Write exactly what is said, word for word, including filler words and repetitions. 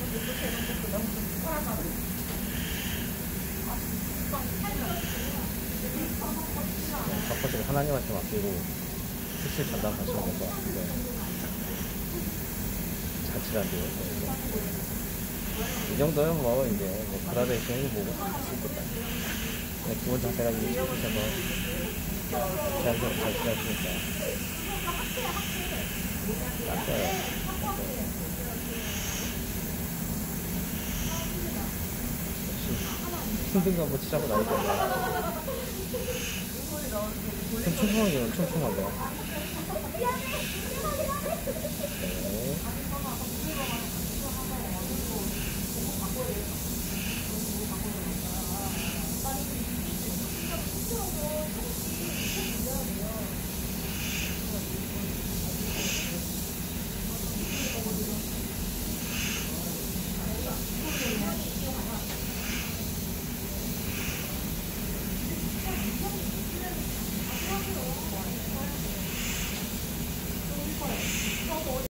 바꿔서 하나님한테 맡기고 수술 전담 하시면 될 것 같은데 잘 치료한대요. 이 정도면 뭐 이제 뭐 그라데이션이 뭐고 할 수 있겠다. 기본 자세가 이제 좋으셔서 자연스럽게 잘 치료하시니까 낫어요. 힘든 거 한번 치자고 나올 건데. 좀 촘촘하게, 촘촘하게.